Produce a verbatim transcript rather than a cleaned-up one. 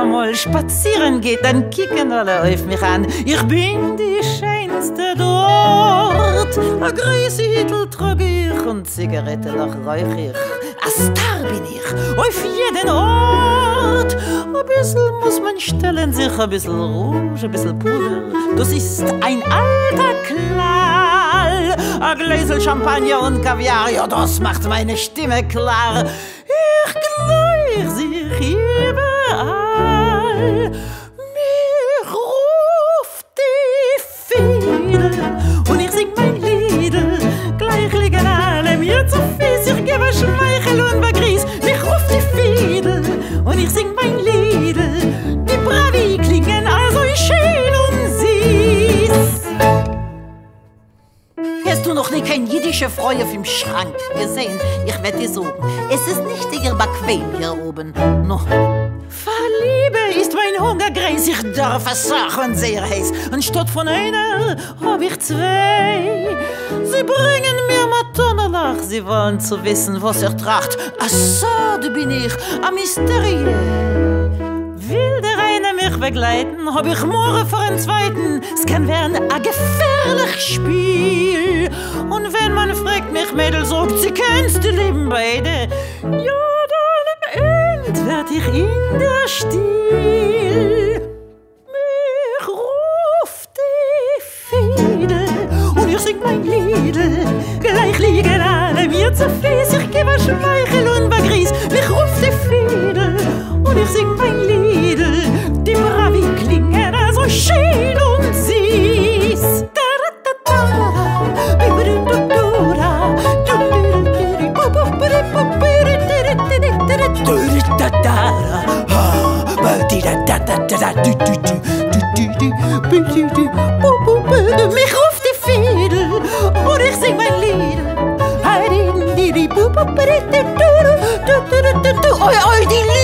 mal spazieren geht, dann kicken alle auf mich an. Ich bin die Schönste dort. A grüße Hittel trage ich und Zigarette noch räuch ich. A Star bin ich, auf jeden Ort. A bissl muss man stellen sich, a bissl Rouge, a bissl Puder. Das ist ein alter Klall. A Gläsel Champagner und Kaviar, ja, das macht meine Stimme klar. Ich gleich sich überall. Mich ruft die Fiedel und ich sing mein Liedel. Gleich liegen alle mir zu Fies, ich gebe Schmeichel und Bagris. Mich ruft die Fiedel und ich sing mein Liedel. Die Bravi klingen also schön und süß. Hast du noch nie kein jüdische Frau auf dem Schrank gesehen? Ich werde dir sagen, es ist nicht sehr bequem hier oben. No. Verliebe ist mein Hungergreis, ich darf es sagen, sehr heiß. Anstatt von einer hab ich zwei. Sie bringen mir Matonnelach, sie wollen zu wissen, was er tracht. Ach so, da bin ich, ein Mysterie. Will der eine mich begleiten, hab ich morgen vor einen zweiten. Es kann werden ein gefährliches Spiel. Und wenn man fragt mich, Mädel, sagt sie, kennst du lieben beide? Ja, dann entwert ich in der Stil. Mich ruft die Fiedel und ich sing mein Liedel. Gleich liegen alle mir zu Fies, ich gebe Schmeichel und Bagris. Mich ruft die Fiedel und ich sing mein Liedel. Die Bravi klingen also schön und süß. Mich ruft die Fiedel und ich sing mein Lied. Oi, oi, die